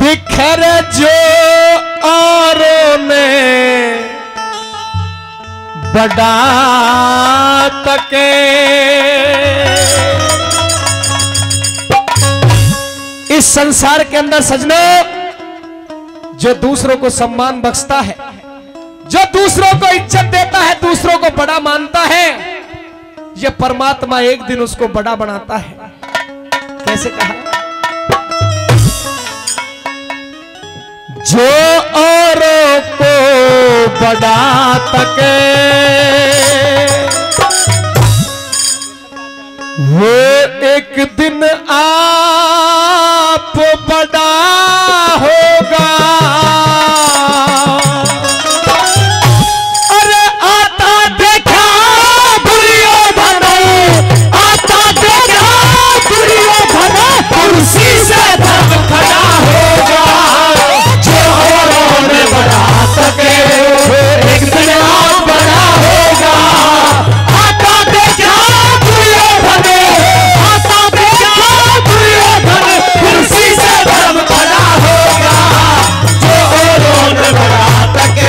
बिखर जो औरों ने बढ़ा तके, इस संसार के अंदर सजनों जो दूसरों को सम्मान बख्शता है, जो दूसरों को इज्जत देता है, दूसरों को बड़ा मानता है, यह परमात्मा एक दिन उसको बड़ा बनाता है। कैसे कहा? जो औरों को बढ़ा तके वो एक दिन आप बड़ा होगा। अरे आता देखा दुर्योधन, आता देखा दुर्योधन, कुर्सी से धर्म खड़ा होगा। जो औरों ने बढ़ा सके एक दिन आप बड़ा होगा। आता देखा दुर्योधन, आता देखा दुर्योधन, कुर्सी से धर्म खड़ा होगा। जो औरों ने बढ़ा सके।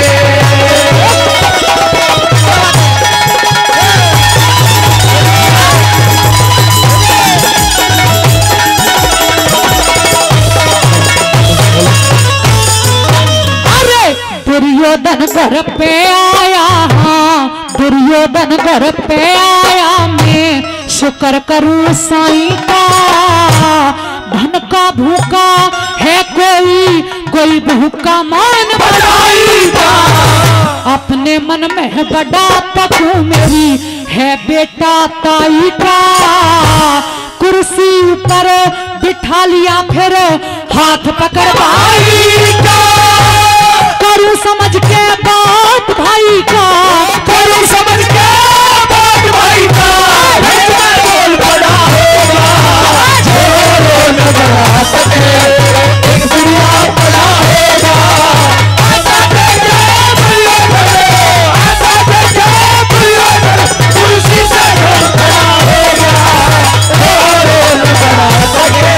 दुर्योधन घर पे आया, हाँ दुर्योधन घर पे आया, मैं शुक्र करूं साईं का। धन का भूखा है कोई, कोई भूखा मान बढ़ाएगा। अपने मन में है बड़ा तकू मेरी है बेटा ताई का। कुर्सी पर बिठा लिया फिर हाथ पकड़ भाई का। करूं समझ के बात भाई का, करूं समझ के बात भाई का। बोल बड़ा होगा। जो औरों ने बढ़ा सके एक दिन आप बड़ा होगा। आता देखा दुर्योधन, आता देखा दुर्योधन, कुर्सी से धर्म खड़ा होगा। जो औरों ने बढ़ा सके।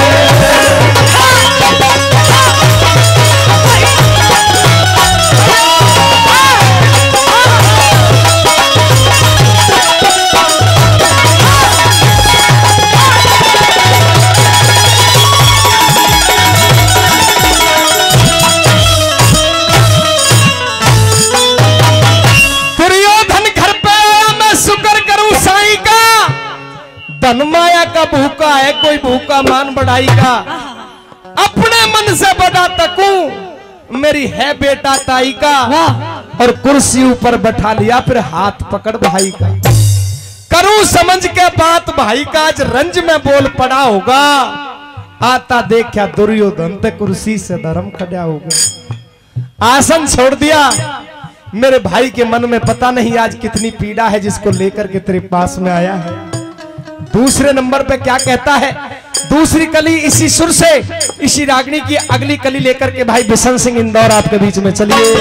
धन माया का भूखा है कोई भूखा मान बढ़ाई का। अपने मन से बड़ा तकू मेरी है बेटा ताई का। और कुर्सी ऊपर बैठा लिया फिर हाथ पकड़ भाई का। करूं समझ के बात भाई का, आज रंज में बोल पड़ा होगा। आता देखा दुर्योधन ते कुर्सी से धर्म खड़ा होगा। आसन छोड़ दिया। मेरे भाई के मन में पता नहीं आज कितनी पीड़ा है जिसको लेकर के तेरे पास में आया है। दूसरे नंबर पे क्या कहता है? दूसरी कली इसी सुर से, इसी रागनी की अगली कली लेकर के भाई बिशन सिंह इंदौर आपके बीच में चलिए।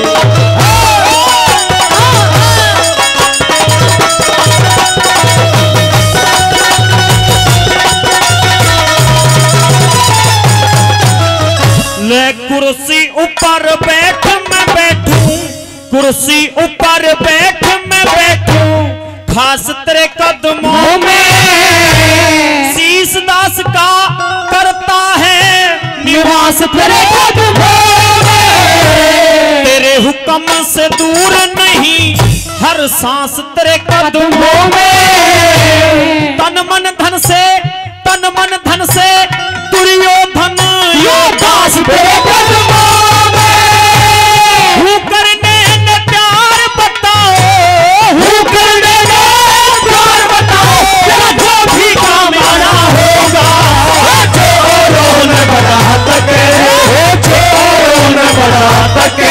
ले कुर्सी ऊपर बैठ मैं बैठूं, कुर्सी ऊपर बैठ मैं बैठूं, खास तेरे कदमों में शीश दास का करता है निवास तेरे कदमों में। तेरे हुक्म से दूर नहीं हर सांस तेरे कदमों में। तन मन धन से, तन मन धन से दुर्योधन यो दास तेरे कदमों में। हूँ करने ने प्यार बताओ, हूँ करने ने प्यार बताओ, तेरा जो भी काम आना होगा। जो औरों ने बढ़ा सके, जो औरों ने बढ़ा सके।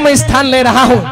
में स्थान ले रहा हूं।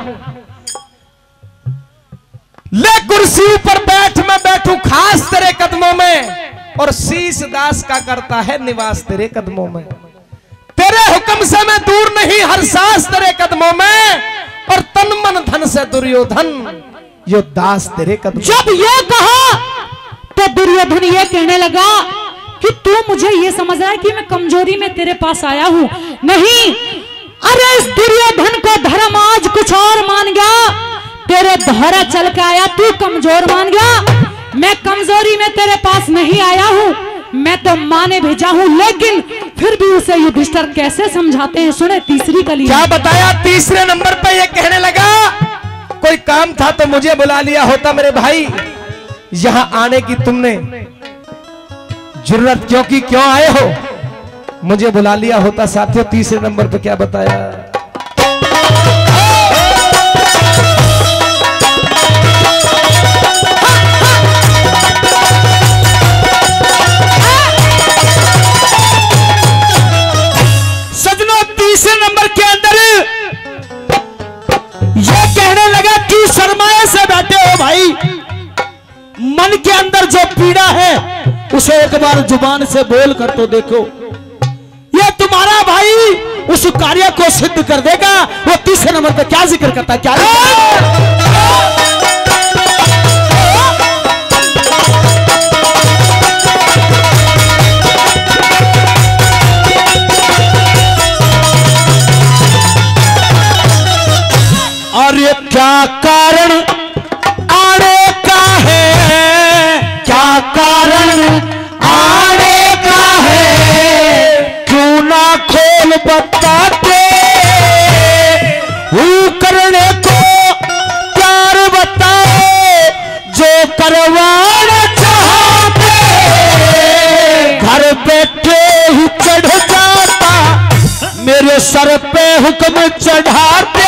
ले कुर्सी पर बैठ, मैं बैठूं खास तेरे कदमों में, और शीश दास का करता है निवास तेरे कदमों में। तेरे हुक्म से मैं दूर नहीं, हर सांस तेरे कदमों में, और तन मन धन से दुर्योधन यो दास तेरे कदमों। जब ये कहा तो दुर्योधन ये कहने लगा कि तू मुझे ये समझ रहा है कि मैं कमजोरी में तेरे पास आया हूं? नहीं, अरे इस दुर्योधन को धर्म आज कुछ और मान गया, तेरे दोहरा चल के आया, तू कमजोर मान गया। मैं कमजोरी में तेरे पास नहीं आया हूं, मैं तो माने भेजा हूं। लेकिन फिर भी उसे युधिष्ठिर कैसे समझाते हैं, सुने तीसरी कली। क्या बताया? तीसरे नंबर पे ये कहने लगा, कोई काम था तो मुझे बुला लिया होता मेरे भाई, यहां आने की तुमने जरूरत क्यों आए हो? मुझे बुला लिया होता। साथियों, तीसरे नंबर पे क्या बताया? सजनों, तीसरे नंबर के अंदर यह कहने लगा कि शर्माए से बैठे हो भाई, मन के अंदर जो पीड़ा है उसे एक बार जुबान से बोल कर तो देखो, ये तुम्हारा भाई उस कार्य को सिद्ध कर देगा। वो तीसरे नंबर पे क्या जिक्र करता है? क्या अरे क्या कारण आने का है, क्या कारण आने का है, क्यों ना खोल बताते वो करने को प्यार बताओ, जो करवाना चाहते घर बैठे ही चढ़ जाता, मेरे सर पे हुक्म चढ़ाते,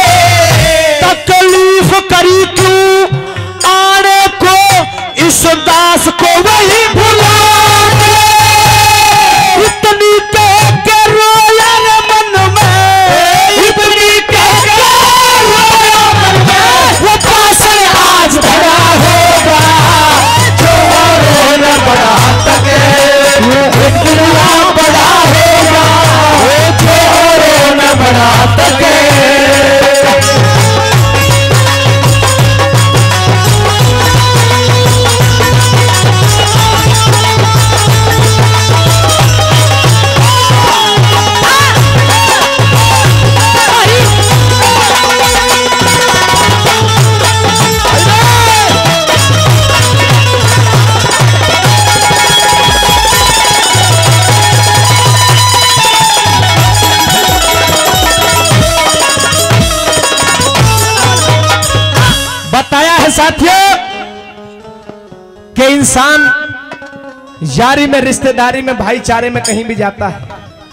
तकलीफ करी क्यों आने को, इस दास को वही भुला दे, इतनी कह के रोया मन में, इतनी कह के रोया मन में, वो पासन आज भरा होगा, जो रोना बड़ा तके इतना बड़ा होगा, जो रोना बड़ा तके। बताया है साथियों कि इंसान यारी में, रिश्तेदारी में, भाईचारे में कहीं भी जाता है,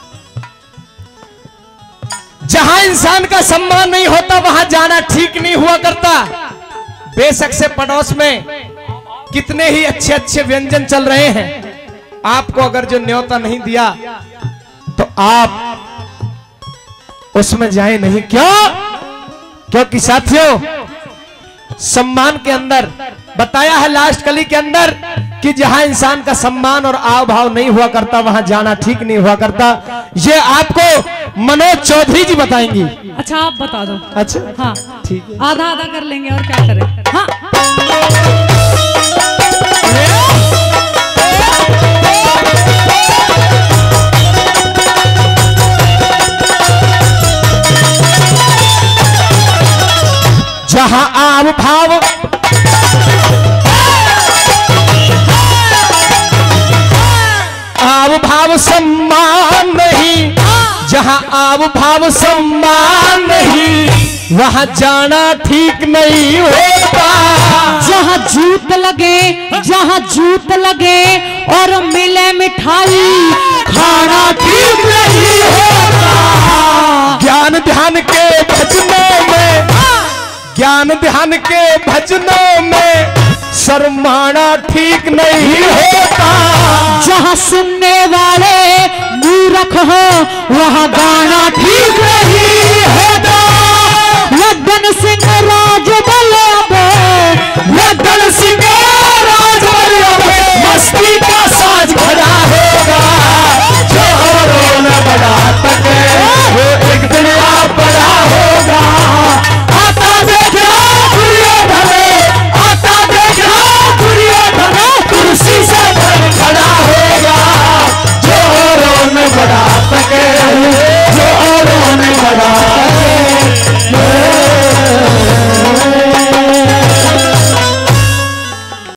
जहां इंसान का सम्मान नहीं होता वहां जाना ठीक नहीं हुआ करता। बेशक से पड़ोस में कितने ही अच्छे अच्छे व्यंजन चल रहे हैं, आपको अगर जो न्योता नहीं दिया तो आप उसमें जाए नहीं। क्यों? क्योंकि साथियों, सम्मान के अंदर बताया है लास्ट कली के अंदर कि जहां इंसान का सम्मान और आव भाव नहीं हुआ करता वहां जाना ठीक नहीं हुआ करता। ये आपको मनोज चौधरी जी बताएंगी। अच्छा, आप बता दो। अच्छा, हाँ ठीक है। आधा आधा कर लेंगे और क्या करें। हाँ जहां आव भाव आव भाव सम्मान नहीं, जहां आव भाव सम्मान नहीं वहां जाना ठीक नहीं होता। जहाँ जूत लगे, जहाँ जूत लगे और मिले मिठाई खाना ठीक नहीं होता। ज्ञान ध्यान के भजनों में, ज्ञान ध्यान के भजनों में शर्माना ठीक नहीं होता। जहाँ सुनने वाले मूर्ख हो वहाँ गाना ठीक नहीं होता। लगन सिंह राज बल्लभ लगन सिंह